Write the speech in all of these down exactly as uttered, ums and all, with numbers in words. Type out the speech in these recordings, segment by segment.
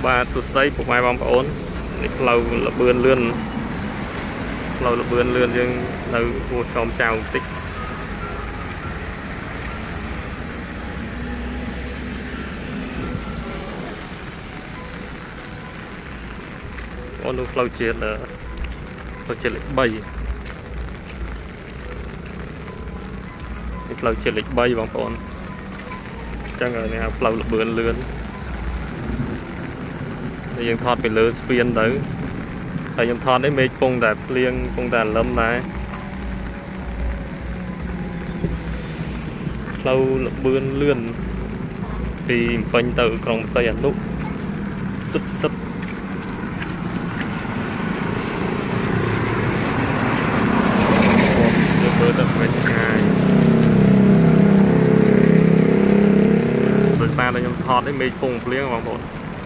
ba số giấy của mai bom ổn lâu là bươn lươn lâu là bươn lươn nhưng lâu một trong chào tích con lúc lâu chết là lâu chết lịch bay lâu chết lịch bay bằng con chẳng rồi nè lâu là bươn lươn nhưng thọt phải lơ spiên đấy tại nhưng thọt đấy mấy cung đẹp liêng cung đàn lâm này lâu là bươn lươn thì phanh tự còn xây ảnh lúc sấp sấp bơ tập về ngày rồi xa đây nhưng thọt đấy mấy cung liêng bằng một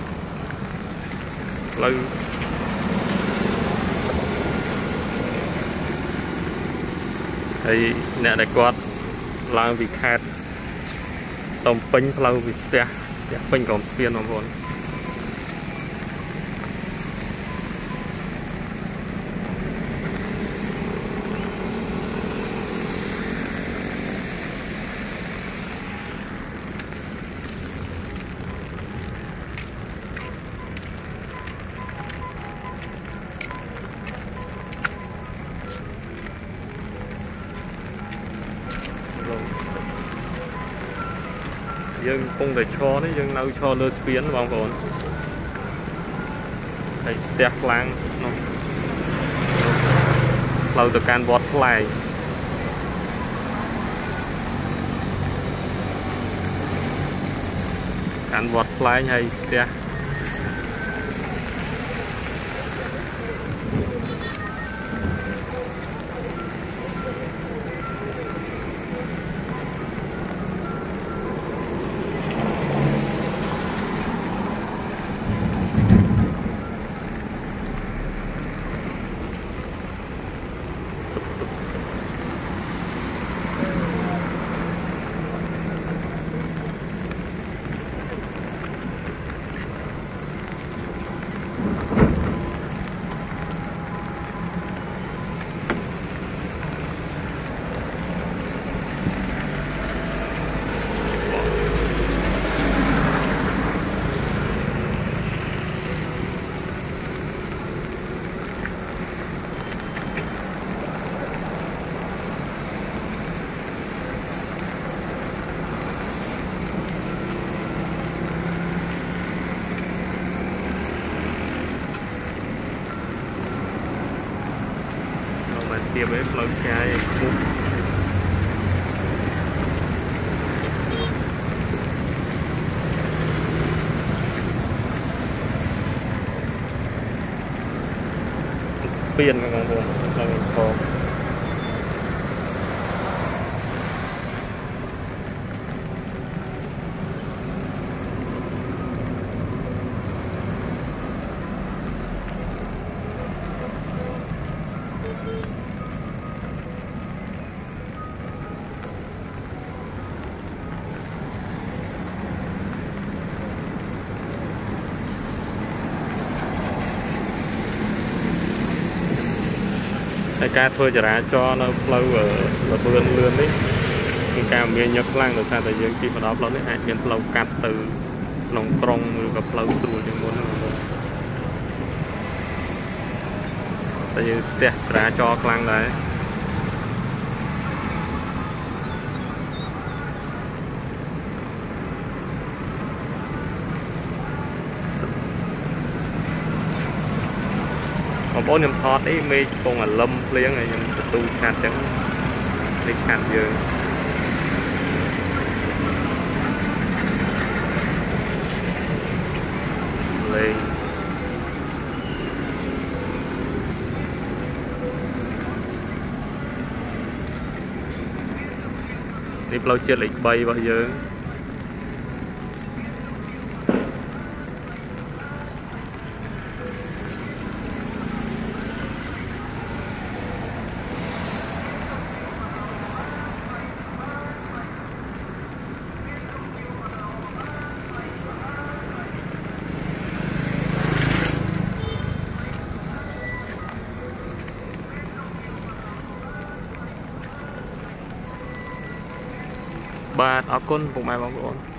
lâu thì nè đại quạt làm việc khác tổng pin lâu vì step step pin còn spiên không còn dương cung để cho đấy dương nấu cho lơ biến vào còn thầy step lang lâu từ can bot slide can bot slide hay step tiệm ấy lâu chai cúp spiên các bạn luôn là còn ca thôi chả ra cho nó lâu ở là vườn lươn đấy ca miền nhật lang rồi sao tại dương khi mà đó lâu đấy ai miền lâu cắt từ lòng tròn rồi gặp lâu từ những món tại vì sẽ ra cho lang đấy bốn năm thọt ấy mê con là lâm liếng này nhưng tu chặt chẳng đi chặt giờ lên đi lâu chưa lịch bay bao giờ បាទអរគុណពុកម៉ែបងប្អូន